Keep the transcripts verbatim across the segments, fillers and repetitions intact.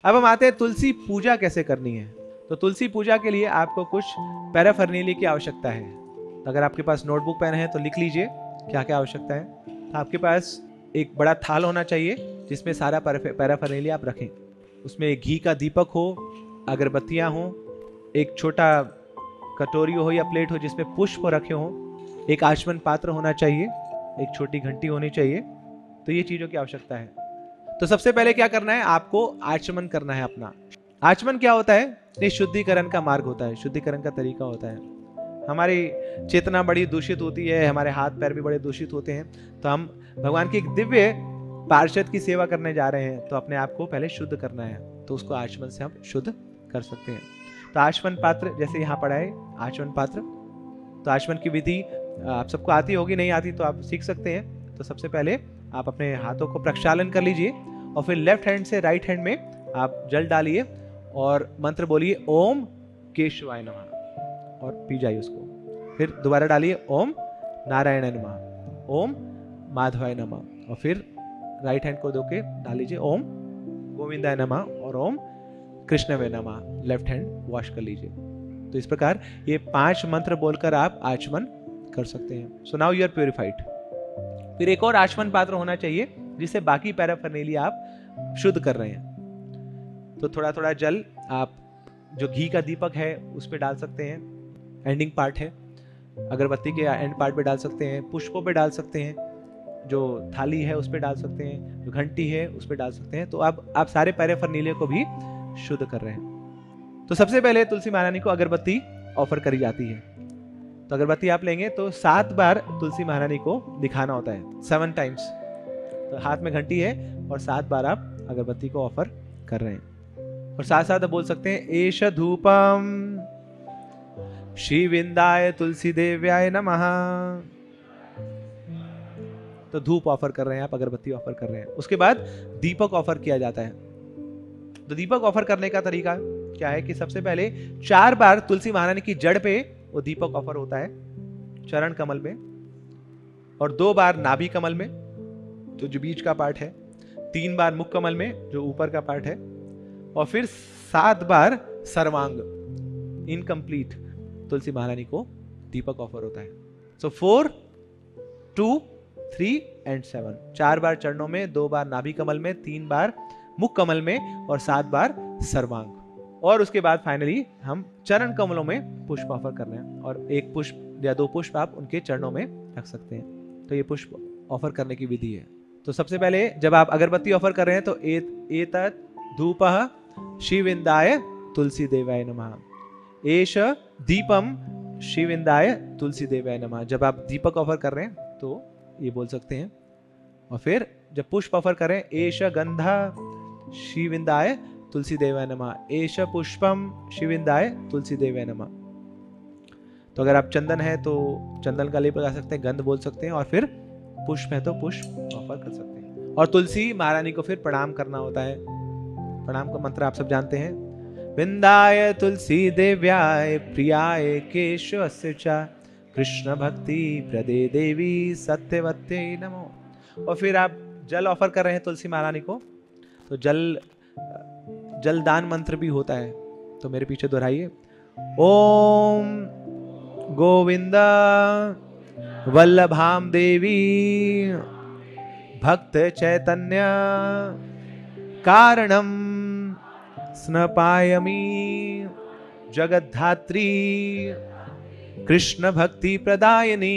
अब हम आते हैं तुलसी पूजा कैसे करनी है। तो तुलसी पूजा के लिए आपको कुछ पैराफर्नेलिया की आवश्यकता है। तो अगर आपके पास नोटबुक पेन है तो लिख लीजिए क्या क्या आवश्यकता है। तो आपके पास एक बड़ा थाल होना चाहिए जिसमें सारा पैराफर्नेलिया आप रखें। उसमें एक घी का दीपक हो, अगरबत्तियां हो, एक छोटा कटोरी हो या प्लेट हो जिसमें पुष्प रखे हो, एक आचमन पात्र होना चाहिए, एक छोटी घंटी होनी चाहिए। तो ये चीजों की आवश्यकता है। तो सबसे पहले क्या करना है, आपको आचमन करना है अपना। आचमन क्या होता है? ये शुद्धिकरण का मार्ग होता है, शुद्धिकरण का तरीका होता है। हमारी चेतना बड़ी दूषित होती है, हमारे हाथ पैर भी बड़े दूषित होते हैं। तो हम भगवान की एक दिव्य पार्षद की सेवा करने जा रहे हैं, तो अपने आप को पहले शुद्ध करना है। तो उसको आचमन से हम शुद्ध कर सकते हैं। तो आचमन पात्र जैसे यहाँ पढ़ा है, आचमन पात्र। तो आचमन की विधि आप सबको आती होगी, नहीं आती तो आप सीख सकते हैं। तो सबसे पहले आप अपने हाथों को प्रक्षालन कर लीजिए और फिर लेफ्ट हैंड से राइट हैंड में आप जल डालिए और मंत्र बोलिए ओम केशवाय नमः और पी जाइए उसको। फिर दोबारा डालिए ओम नारायणाय नमः, ओम माधवाय नमः और फिर राइट हैंड को दो के डाल लीजिए ओम गोविंदाय नमः और ओम कृष्णवे नमः। लेफ्ट हैंड वॉश कर लीजिए। तो इस प्रकार ये पांच मंत्र बोलकर आप आचमन कर सकते हैं। So now you are purified. फिर एक और आचमन पात्र होना चाहिए जिससे बाकी पैराफर्नेलिया आप शुद्ध कर रहे हैं। तो थोड़ा थोड़ा जल आप जो घी का दीपक है उस पर डाल सकते हैं, एंडिंग पार्ट है, अगरबत्ती के एंड पार्ट पे डाल सकते हैं, पुष्पों पे डाल सकते हैं, जो थाली है उस पे डाल सकते हैं, जो घंटी है उस पे डाल सकते हैं। तो अब आप सारे पैराफर्नेलिया को भी शुद्ध कर रहे हैं। तो सबसे पहले तुलसी महारानी को अगरबत्ती ऑफर करी जाती है। तो अगरबत्ती आप लेंगे तो सात बार तुलसी महारानी को दिखाना होता है, सेवन टाइम्स। तो हाथ में घंटी है और सात बार आप अगरबत्ती को ऑफर कर रहे हैं। और साथ साथ आप बोल सकते हैं एष धूपम श्रीविंदाय तुलसी देव्याय नमः। तो धूप ऑफर कर रहे हैं आप, अगरबत्ती ऑफर कर रहे हैं। उसके बाद दीपक ऑफर किया जाता है। तो दीपक ऑफर करने का तरीका क्या है कि सबसे पहले चार बार तुलसी महारानी की जड़ पे वो दीपक ऑफर होता है, चरण कमल में, और दो बार नाभि कमल में तो जो बीच का पार्ट है, तीन बार मुख कमल में जो ऊपर का पार्ट है, और फिर सात बार सर्वांग इनकम्प्लीट तुलसी महारानी को दीपक ऑफर होता है। So four two three and seven, चार बार चरणों में, दो बार नाभि कमल में, तीन बार मुख कमल में और सात बार सर्वांग। और उसके बाद फाइनली हम चरण कमलों में पुष्प ऑफर कर रहे हैं और एक पुष्प या दो पुष्प आप उनके चरणों में रख सकते हैं। तो ये पुष्प ऑफर करने की विधि है। तो सबसे पहले जब आप अगरबत्ती ऑफर कर रहे हैं तो एतत् धूपः श्रीविंदाय तुलसी देवाय नमः, एष दीपम श्रीविंदाय तुलसी देवाय नमः। जब आप दीपक ऑफर कर रहे हैं तो ये बोल सकते हैं। और फिर जब पुष्प ऑफर करें एष गंधा श्रीविंदाय तुलसी देवाय नमः, एष पुष्पम श्रीविंदाय तुलसी देवाय नमः। तो अगर आप चंदन है तो चंदन का लेप लगा सकते हैं, गंध बोल सकते हैं, और फिर पुष्प है तो पुष्प ऑफर कर सकते हैं। और तुलसी महारानी को फिर प्रणाम करना होता है। प्रणाम का मंत्र आप सब जानते हैं, विंदाय तुलसी देव्याय प्रियाय केशवस्य च कृष्ण भक्ति प्रदे देवी सत्यवत्यै नमो। और फिर आप जल ऑफर कर रहे हैं तुलसी महारानी को, तो जल जलदान मंत्र भी होता है। तो मेरे पीछे दोहराइए, ओम गोविंदा वल्लभाम देवी भक्त चैतन्य कारणम स्नपायमी जगद्धात्री कृष्ण भक्ति प्रदायिनी।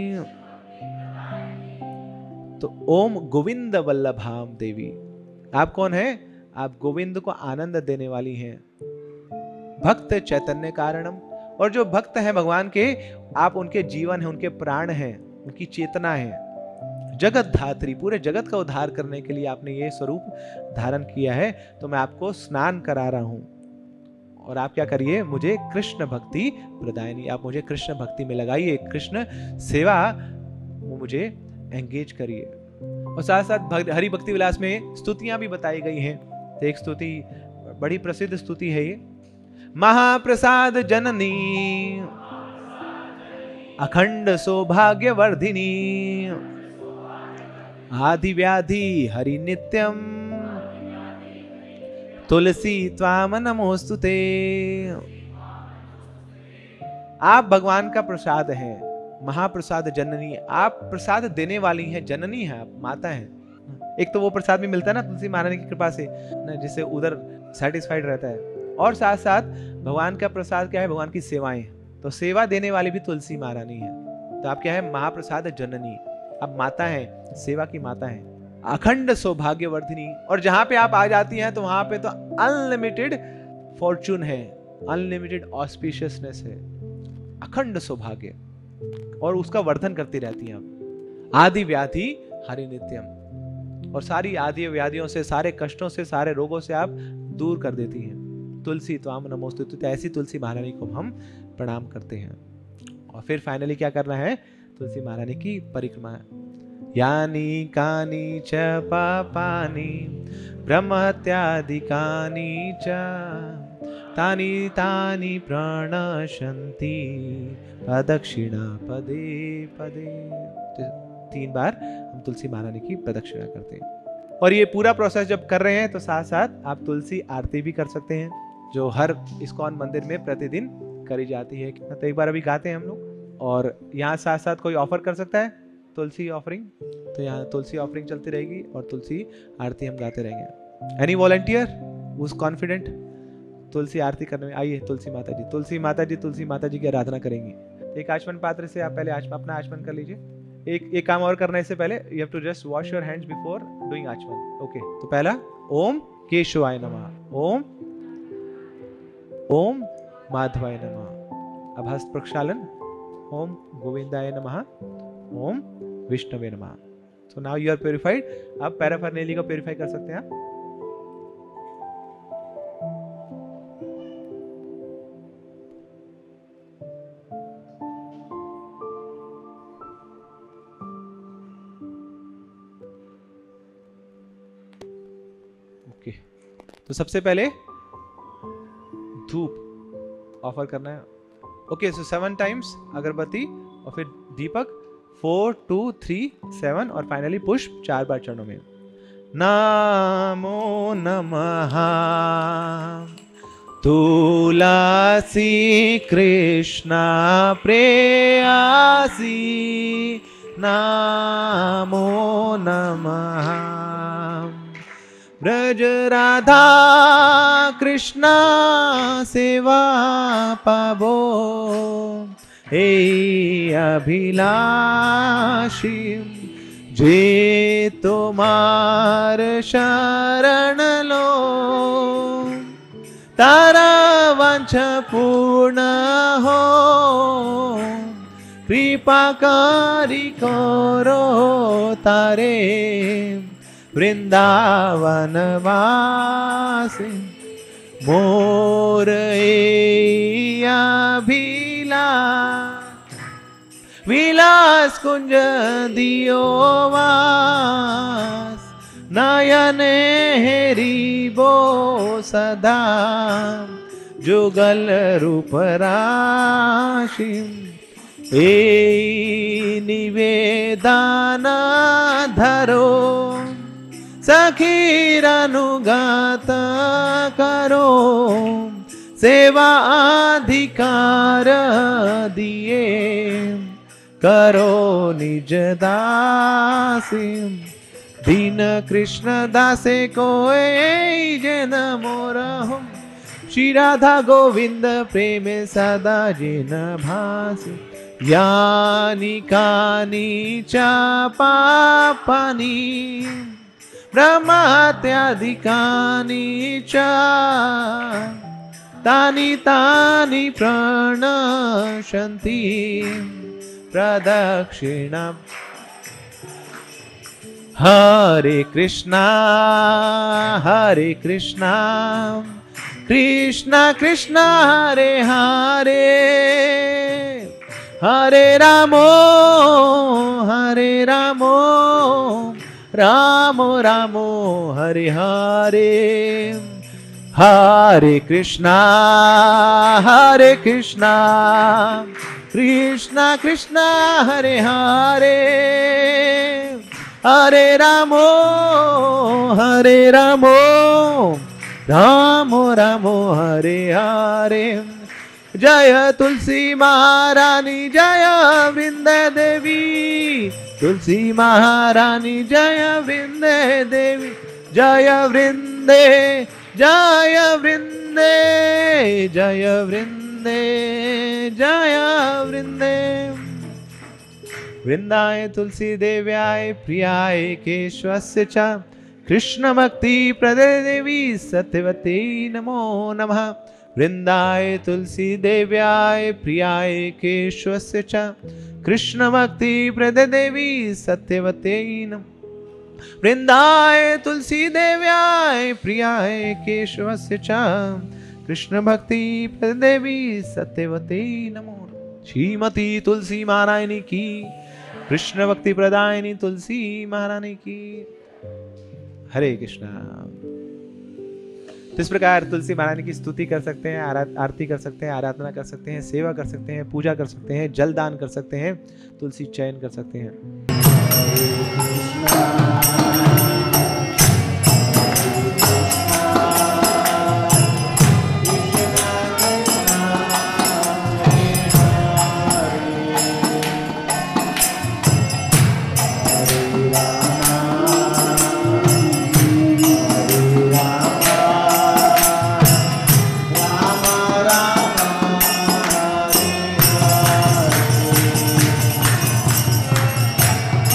तो ओम गोविंद वल्लभाम देवी, आप कौन है? आप गोविंद को आनंद देने वाली हैं। भक्त चैतन्य कारणम, और जो भक्त हैं भगवान के, आप उनके जीवन है, उनके प्राण हैं, उनकी चेतना है। जगत धात्री, पूरे जगत का उद्धार करने के लिए आपने ये स्वरूप धारण किया है। तो मैं आपको स्नान करा रहा हूं और आप क्या करिए, मुझे कृष्ण भक्ति प्रदायिनी, आप मुझे कृष्ण भक्ति में लगाइए, कृष्ण सेवा वो मुझे एंगेज करिए। और साथ साथ हरि भक्ति विलास में स्तुतियां भी बताई गई हैं। तो एक स्तुति बड़ी प्रसिद्ध स्तुति है ये, महाप्रसाद जननी अखंड सौभाग्य वर्धिनी आदि व्याधि हरि नित्यम तुलसी त्वाम नमोस्तुते। आप भगवान का प्रसाद हैं, महाप्रसाद जननी। आप प्रसाद देने वाली हैं, जननी है, आप माता हैं। एक तो वो प्रसाद भी मिलता है ना तुलसी महारानी की कृपा से ना, जिससे उधर सेटिस्फाइड रहता है, और साथ साथ भगवान का प्रसाद क्या है, भगवान की सेवाएं। तो सेवा देने वाली भी तुलसी महारानी है। तो आप क्या है, महाप्रसाद जननी, आप माता हैं, सेवा की माता हैं, अखंड सौभाग्यवर्धिनी। और जहां पे आप आ जाती हैं तो वहां पे तो अनलिमिटेड फॉर्चून है, अनलिमिटेड ऑस्पिशियसनेस है, अखंड सौभाग्य, और उसका वर्धन करती रहती हैं आप। आदि व्याधि हरि नित्यम, और सारी आदि व्याधियों से, सारे कष्टों से, सारे रोगों से आप दूर कर देती हैं। तुलसी त्वाम नमोस्तुते। तो ऐसी तुलसी महारानी को हम प्रणाम करते हैं। और फिर फाइनली क्या करना है, तुलसी महारानी की परिक्रमा। यानी कानी च पापानि ब्रह्मत्यादिकानि च तानि तानि प्रणशन्ति प्रदक्षिणा पदे पदे। तीन बार हम तुलसी महारानी की प्रदक्षिणा करते हैं। और ये पूरा प्रोसेस जब कर रहे हैं तो साथ साथ आप तुलसी आरती भी कर सकते हैं, जो हर इस्कॉन मंदिर में प्रतिदिन करी जाती है। तो एक बार अभी गाते हैं हम लोग, और यहाँ साथ साथ कोई ऑफर कर सकता है तुलसी ऑफरिंग, तो यहाँ तुलसी ऑफरिंग चलती रहेगी और तुलसी आरती हम गाते रहेंगे। Any volunteer who is confident Tulsi आरती करने में? आइए तुलसी माता जी, तुलसी माता जी, तुलसी माता जी की आराधना करेंगी। एक आचमन पात्र से आप पहले आचमन, अपना आचमन कर लीजिए। एक एक काम और करना है इससे पहले, you have to just wash your hands before doing आचमन। ओके, तो पहला ओम केशवाय नमः, ओम ओम माधवाय नमः। अब हस्त प्रक्षालन, ओम गोविंदाय नमः, ओम विष्णवे नमः। So now you are purified. अब पैराफर्नेली को प्योरिफाई कर सकते हैं आप। ओके, तो सबसे पहले धूप ऑफर करना है। ओके, सो सेवन टाइम्स अगरबत्ती, और फिर दीपक फोर टू थ्री सेवन, और फाइनली पुष्प चार बार चरणों में। नमो नमः तुलसी कृष्णा प्रेयसी, नमो नमः ब्रज राधा कृष्णा सेवा पावो, हे अभिलाषी जे तुम्हार शरण लो, तारा वांछा पूर्ण हो, कृपा करी करो तारे वृंदावन वासी, मोर अभिलाष विलास कुंज दियो वास, नयने हेरिबो सदा जुगल रूप राशि, ए निवेदन धरो सखीरानुगात करो, सेवा अधिकार दिए करो निज दासी, दीन कृष्ण दासे को जन मोरहु, श्री राधा गोविंद प्रेम सदा जिन भासी, यानी कानी चा पापानी ब्रह्मत्यादिकानि च तानि तानि प्रणशन्ति प्रदक्षिणा। हरे कृष्णा हरे कृष्णा कृष्णा कृष्णा हरे हरे, हरे रामो हरे रामो रामो रामो हरे हरे, हरे कृष्णा हरे कृष्णा कृष्णा कृष्णा हरे हरे, हरे रामो हरे रामो रामो रामो हरे हरे। जय तुलसी महारानी जय वृंदे देवी, तुलसी महारानी जय वृंदे देवी, जय वृंदे जय वृंदे जय वृंदे जय वृंदे। वृंदाय तुलसी देव्याय प्रियाय केशवस्य च कृष्ण भक्ति प्रदे देवी सत्यवती नमो नमः। वृंदाय तुलसी देव्याय प्रियाय केशवस्य च कृष्ण भक्ति प्रदे देवी सत्यवती नमः। वृंदाय तुलसी देव्याय प्रियाय केशवस्य च कृष्ण भक्ति प्रदे देवी सत्यवती नमो। श्रीमती तुलसी महारानी की, कृष्ण भक्ति प्रदायिनी तुलसी महारानी की। हरे कृष्णा। तो इस प्रकार तुलसी महारानी की स्तुति कर सकते हैं, आरती कर सकते हैं, आराधना कर सकते हैं, सेवा कर सकते हैं, पूजा कर सकते हैं, जल दान कर सकते हैं, तुलसी चयन कर सकते हैं।